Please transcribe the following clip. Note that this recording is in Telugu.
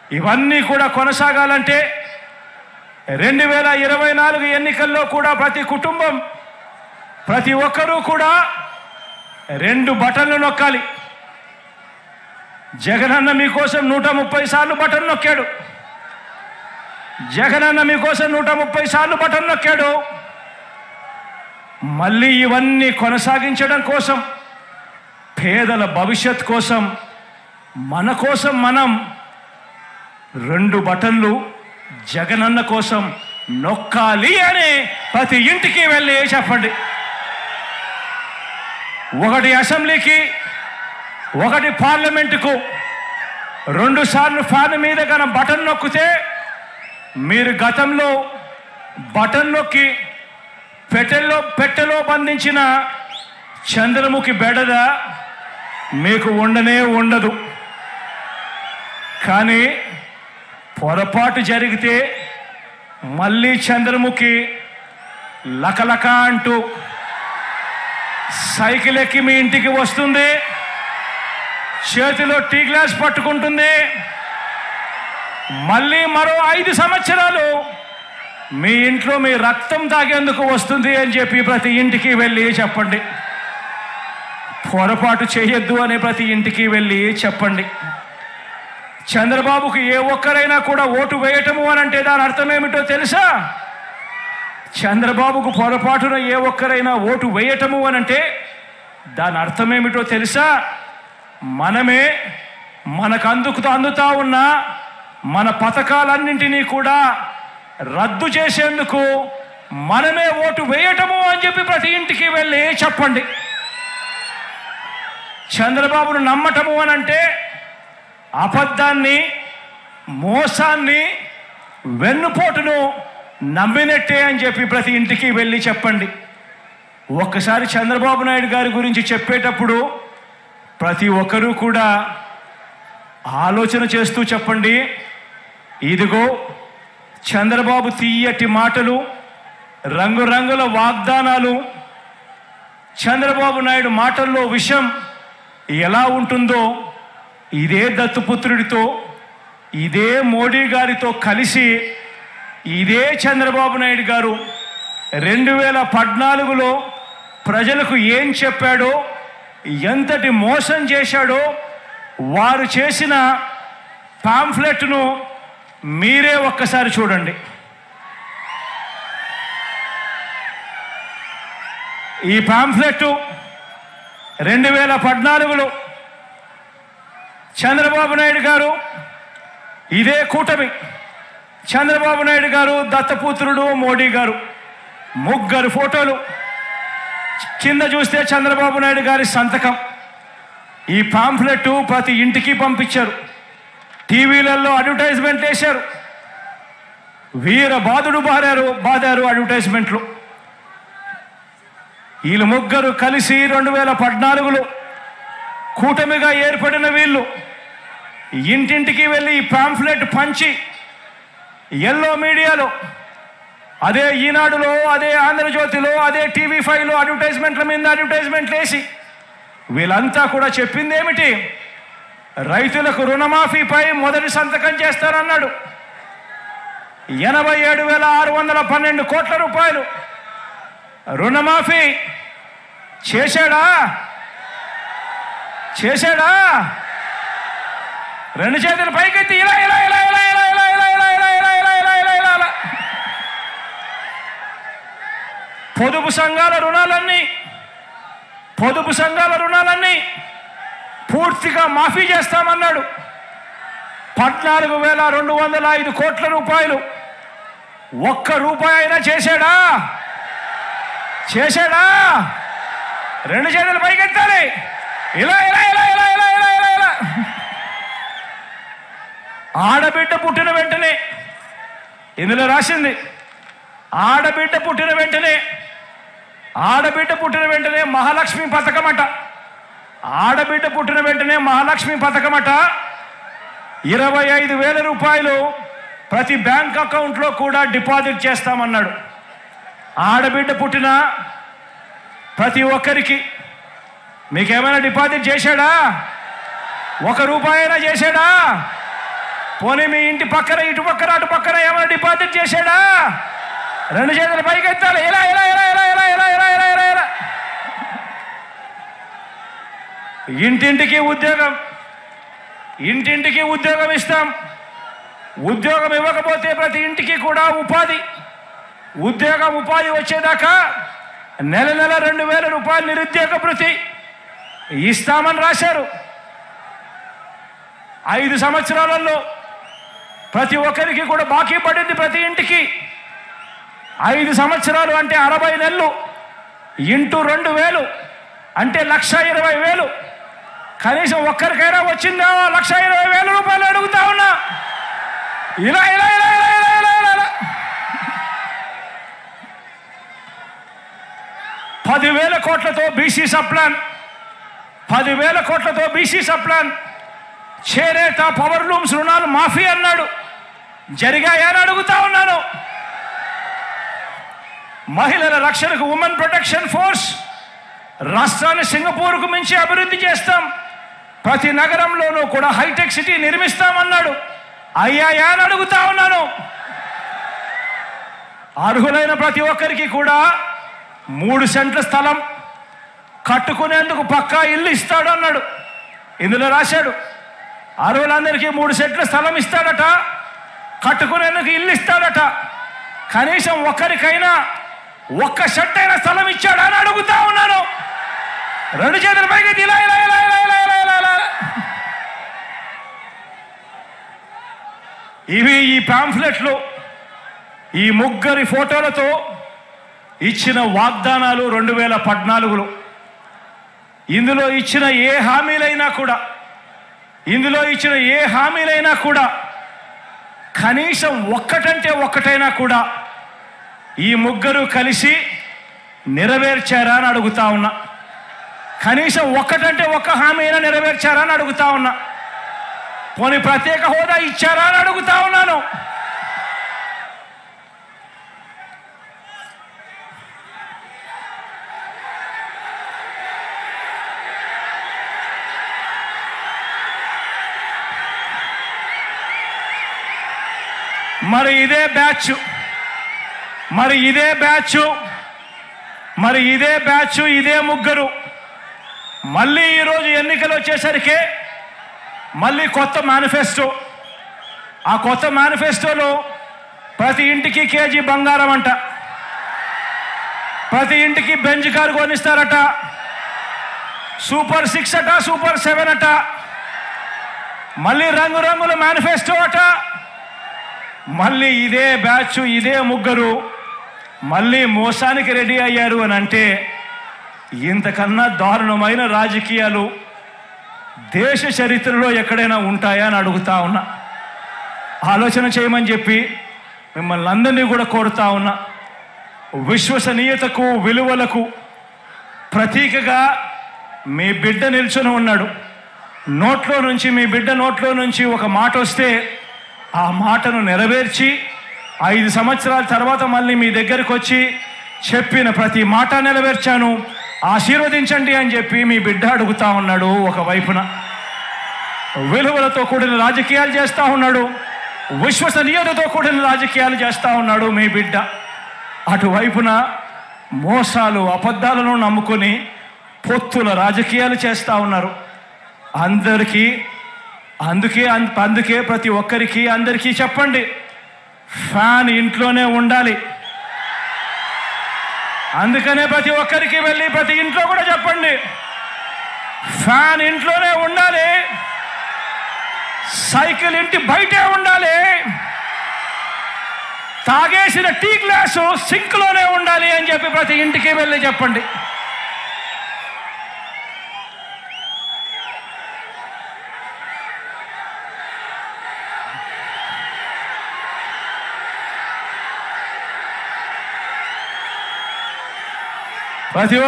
ఇవన్నీ కూడా కొనసాగాలంటే 2024 ఎన్నికల్లో కూడా ప్రతి కుటుంబం ప్రతి ఒక్కరూ కూడా 2 బటన్లు నొక్కాలి. జగనన్న మీకోసం 130 సార్లు బటన్ నొక్కాడు. జగనన్న మీకోసం 130 సార్లు బటన్ నొక్కాడు. మళ్ళీ ఇవన్నీ కొనసాగించడం కోసం, పేదల భవిష్యత్ కోసం, మన కోసం మనం 2 బటన్లు జగనన్న కోసం నొక్కాలి అని ప్రతి ఇంటికి వెళ్ళి చెప్పండి. ఒకటి అసెంబ్లీకి, ఒకటి పార్లమెంటుకు 2 సార్లు ఫ్యాన్ మీద కన బటన్ నొక్కితే మీరు గతంలో బటన్ నొక్కి పెట్టెలో బంధించిన చంద్రముఖి బెడద మీకు ఉండదు. కానీ పొరపాటు జరిగితే మళ్ళీ చంద్రముఖి లకలక అంటూ సైకిల్ ఎక్కి మీ ఇంటికి వస్తుంది, చేతిలో టీ గ్లాస్ పట్టుకుంటుంది. మళ్ళీ మరో 5 సంవత్సరాలు మీ ఇంట్లో మీ రక్తం తాగేందుకు వస్తుంది అని చెప్పి ప్రతి ఇంటికి వెళ్ళి చెప్పండి. పొరపాటు చేయొద్దు అని ప్రతి ఇంటికి వెళ్ళి చెప్పండి. చంద్రబాబుకు ఏ ఒక్కరైనా కూడా ఓటు వేయటము అని అంటే దాని అర్థం ఏమిటో తెలుసా? చంద్రబాబుకు పొరపాటున ఏ ఒక్కరైనా ఓటు వేయటము అని అంటే దాని అర్థం ఏమిటో తెలుసా? మనమే మనకు అందుతా ఉన్న మన పథకాలన్నింటినీ కూడా రద్దు చేసేందుకు మనమే ఓటు వేయటము అని చెప్పి ప్రతి ఇంటికి వెళ్ళి చెప్పండి. చంద్రబాబును నమ్మటము అని అంటే అబద్ధాన్ని, మోసాన్ని, వెన్నుపోటును నమ్మినట్టే అని చెప్పి ప్రతి ఇంటికి వెళ్ళి చెప్పండి. ఒక్కసారి చంద్రబాబు నాయుడు గారి గురించి చెప్పేటప్పుడు ప్రతి ఒక్కరూ కూడా ఆలోచన చేస్తూ చెప్పండి. ఇదిగో చంద్రబాబు తీయటి మాటలు, రంగురంగుల వాగ్దానాలు, చంద్రబాబు నాయుడు మాటల్లో విషయం ఎలా ఉంటుందో ఇదే దత్తుపుత్రుడితో, ఇదే మోడీ గారితో కలిసి ఇదే చంద్రబాబు నాయుడు గారు 2014లో ప్రజలకు ఏం చెప్పాడో, ఎంతటి మోసం చేశాడో వారు చేసిన పాంఫ్లెట్ను మీరే ఒక్కసారి చూడండి. ఈ పాంఫ్లెట్ 2014లో చంద్రబాబు నాయుడు గారు, ఇదే కూటమి, చంద్రబాబు నాయుడు గారు, దత్తపుత్రుడు మోడీ గారు, ముగ్గురు ఫోటోలు, కింద చూస్తే చంద్రబాబు నాయుడు గారి సంతకం. ఈ పాంఫ్లెట్ ప్రతి ఇంటికి పంపించారు. టీవీలలో అడ్వర్టైజ్మెంట్ వేశారు. వీర బాధుడు బాదారు అడ్వర్టైజ్మెంట్లు. వీళ్ళు ముగ్గురు కలిసి 2014లో కూటమిగా ఏర్పడిన వీళ్ళు ఇంటింటికి వెళ్ళి ఈ పాంఫ్లెట్ పంచి ఎల్లో మీడియాలో, అదే ఈనాడులో, అదే ఆంధ్రజ్యోతిలో, అదే TV5లో అడ్వర్టైజ్మెంట్ల మీద అడ్వర్టైజ్మెంట్లు వేసి వీళ్ళంతా కూడా చెప్పింది ఏమిటి? రైతులకు రుణమాఫీపై మొదటి సంతకం చేస్తారన్నాడు. 87,612 కోట్ల రూపాయలు రుణమాఫీ చేశాడా? రెండు చేతులు పైకెత్తి ఇలా ఇలా ఇలా ఇలా ఇలా ఇలా ఇలా ఇలా ఇలా ఇలా ఇలా ఇలా ఇలా ఇలా ఇలా పొదుపు సంఘాల రుణాలన్నీ పూర్తిగా మాఫీ చేస్తామన్నాడు. 14,205 కోట్ల రూపాయలు. ఒక్క రూపాయి అయినా చేశాడా? రెండు చేతులు పైకెత్తాలి. ఇలా ఇలా ఇలా ఇలా ఇలా ఇలా ఇలా ఇలా ఆడబిడ్డ పుట్టిన వెంటనే, ఇందులో రాసింది ఆడబిడ్డ పుట్టిన వెంటనే మహాలక్ష్మి పథకమట. ఆడబిడ్డ పుట్టిన వెంటనే మహాలక్ష్మి పథకమట. 25,000 రూపాయలు ప్రతి బ్యాంక్ అకౌంట్లో కూడా డిపాజిట్ చేస్తామన్నాడు. ఆడబిడ్డ పుట్టిన ప్రతి ఒక్కరికి మీకేమైనా డిపాజిట్ చేశాడా? 1 రూపాయి అయినా చేశాడా? పోనీ మీ ఇంటి పక్కన ఇటు పక్కన అటు పక్కన ఏమైనా డిపాజిట్ చేశాడా? రెండు చేతులు పైకి ఎత్తాలి. ఇలా ఇలా ఇలా ఇలా ఇలా ఇలా ఇలా ఇలా ఇలా ఇలా ఇంటింటికి ఉద్యోగం, ఇంటింటికి ఉద్యోగం ఇస్తాం. ఉద్యోగం ఇవ్వకపోతే ప్రతి ఇంటికి కూడా ఉపాధి, ఉద్యోగం ఉపాధి వచ్చేదాకా నెల నెల 2000 రూపాయలు నిరుద్యోగ భృతి ఇస్తామని రాశారు. 5 సంవత్సరాలలో ప్రతి ఒక్కరికి కూడా బాకీ పడింది. ప్రతి ఇంటికి 5 సంవత్సరాలు అంటే 60 నెలలు ఇంటూ 2000 అంటే 1,20,000. కనీసం ఒక్కరికైనా వచ్చిందా 1,20,000 రూపాయలు అడుగుతా ఉన్నా. ఇలా ఇలా ఇలా ఇలా ఇలా ఇలా ఇలా 10,000 కోట్లతో బీసీ సప్లాన్, 10,000 కోట్లతో బీసీ సప్లాన్, చేనేత పవర్ లూమ్స్ రుణాలు మాఫీ అన్నాడు. జరిగాయని అడుగుతా ఉన్నాను. మహిళల రక్షణకు ఉమెన్ ప్రొటెక్షన్ ఫోర్స్, రాష్ట్రాన్ని సింగపూర్కు మించి అభివృద్ధి చేస్తాం, ప్రతి నగరంలోనూ కూడా హైటెక్ సిటీ నిర్మిస్తామన్నాడు. అయ్యాయా అని అడుగుతా ఉన్నాను. అర్హులైన ప్రతి ఒక్కరికి కూడా 3 సెంట్ల స్థలం కట్టుకునేందుకు పక్కా ఇల్లు ఇస్తాడు అన్నాడు. ఇందులో రాశాడు అర్హులందరికీ 3 సెంట్ల స్థలం ఇస్తాడట, కట్టుకునేందుకు ఇల్లు ఇస్తాడట. కనీసం ఒక్కరికైనా 1 సెంట్ అయిన స్థలం ఇచ్చాడా అని అడుగుతా ఉన్నాను. రెండు చేతుల పైకి ఇలా ఇలా ఇలా ఇలా ఇలా ఇలా ఇలా. ఇవి ఈ పాంఫ్లెట్లు, ఈ ముగ్గురి ఫోటోలతో ఇచ్చిన వాగ్దానాలు 2014లో. ఇందులో ఇచ్చిన ఏ హామీలైనా కూడా కనీసం ఒక్కటంటే ఒక్కటైనా కూడా ఈ ముగ్గురు కలిసి నెరవేర్చారా అని అడుగుతా ఉన్నా. కనీసం ఒక్కటంటే ఒక్క హామీ అయినా నెరవేర్చారా అని అడుగుతా ఉన్నా. పోనీ ప్రత్యేక హోదా ఇచ్చారా అని అడుగుతా ఉన్నాను. మరి ఇదే బ్యాచ్ ఇదే ముగ్గురు మళ్ళీ ఈరోజు ఎన్నికలు వచ్చేసరికి మళ్ళీ కొత్త మేనిఫెస్టో. ఆ కొత్త మేనిఫెస్టోలో ప్రతి ఇంటికి కేజీ బంగారం అంట, ప్రతి ఇంటికి బెంజ్ కారు కొనిస్తారట, సూపర్ 6 అట, సూపర్ 7 అట, మళ్ళీ రంగురంగుల మేనిఫెస్టో అట. మళ్ళీ ఇదే బ్యాచ్ ఇదే ముగ్గురు మళ్ళీ మోసానికి రెడీ అయ్యారు అని అంటే ఇంతకన్నా దారుణమైన రాజకీయాలు దేశ చరిత్రలో ఎక్కడైనా ఉంటాయా అని అడుగుతా ఉన్నా. ఆలోచన చేయమని చెప్పి మిమ్మల్ని అందరినీ కూడా కోరుతా ఉన్నా. విశ్వసనీయతకు విలువలకు ప్రతీకగా మీ బిడ్డ నిల్చొని ఉన్నాడు. మీ బిడ్డ నోట్లో నుంచి ఒక మాట వస్తే ఆ మాటను నెరవేర్చి 5 సంవత్సరాల తర్వాత మళ్ళీ మీ దగ్గరికి వచ్చి చెప్పిన ప్రతి మాట నెరవేర్చాను, ఆశీర్వదించండి అని చెప్పి మీ బిడ్డ అడుగుతా ఉన్నాడు. ఒకవైపున విలువలతో కూడిన రాజకీయాలు చేస్తూ ఉన్నాడు, విశ్వసనీయతతో కూడిన రాజకీయాలు చేస్తూ ఉన్నాడు మీ బిడ్డ. అటువైపున మోసాలు అబద్ధాలను నమ్ముకొని పొత్తుల రాజకీయాలు చేస్తూ ఉన్నారు. అందుకే ప్రతి ఒక్కరికి అందరికీ చెప్పండి, ఫ్యాన్ ఇంట్లోనే ఉండాలి. అందుకనే ప్రతి ఒక్కరికి వెళ్ళి ప్రతి ఇంట్లో కూడా చెప్పండి, ఫ్యాన్ ఇంట్లోనే ఉండాలి, సైకిల్ ఇంటి బయటే ఉండాలి, తాగేసిన టీ గ్లాసు సింక్లోనే ఉండాలి అని చెప్పి ప్రతి ఇంటికి వెళ్ళి చెప్పండి. ప్రతి